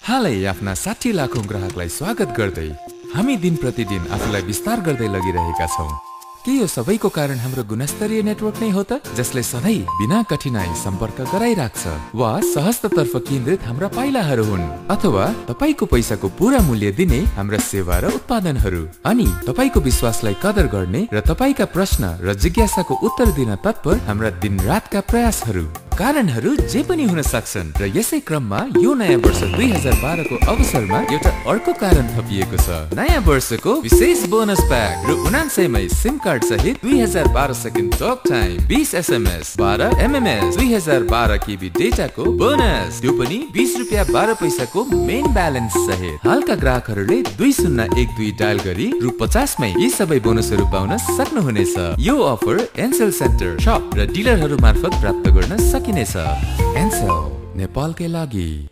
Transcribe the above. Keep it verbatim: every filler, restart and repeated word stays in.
हालै आफ्ना साठी लाखौं ग्राहकलाई स्वागत गर्दै हामी दिन प्रतिदिन आफूलाई विस्तार गर्दै लगिरहेका छौं। के यो सबैको कारण हाम्रो गुणस्तरीय नेटवर्क नै हो त, जसले सधैँ बिना कठिनाई सम्पर्क गराइराख्छ? वा सहजतातर्फ केन्द्रित हाम्रा पाइलाहरू हुन्? अथवा तपाईको पैसाको पूरा मूल्य दिने हाम्रा सेवा र उत्पादनहरू? अनि तपाईको विश्वासलाई कदर गर्ने र तपाईका प्रश्न र जिज्ञासाको उत्तर दिन तत्पर हाम्रा दिनरातका प्रयासहरू? कारणहरू जे पनि हुन सक्छन् र यसै क्रममा यो नयाँ वर्ष दुई हजार बाह्र को अवसरमा एउटा अर्को कारण थपिएको छ। नयाँ वर्षको विशेष बोनस प्याक रु उनान्सय मै सिम कार्ड सहित दुई हजार बाह्र सेकेन्ड टक टाइम, बीस एसएमएस, बाह्र एमएमएस, दुई हजार बाह्र केबी डेटाको बोनस, त्यो पनि बीस रुपियाँ बाह्र पैसाको मेन ब्यालेन्स सहित। हालका ग्राहकहरूले दुई शून्य एक दुई डायल गरी रु पचास मै यी सबै बोनसहरू पाउन सक्नुहुनेछ। यो अफर एनसेल सेन्टर, शप र डिलरहरू मार्फत प्राप्त गर्न सकिनेछ। एनसेल, नेपालकै लागि।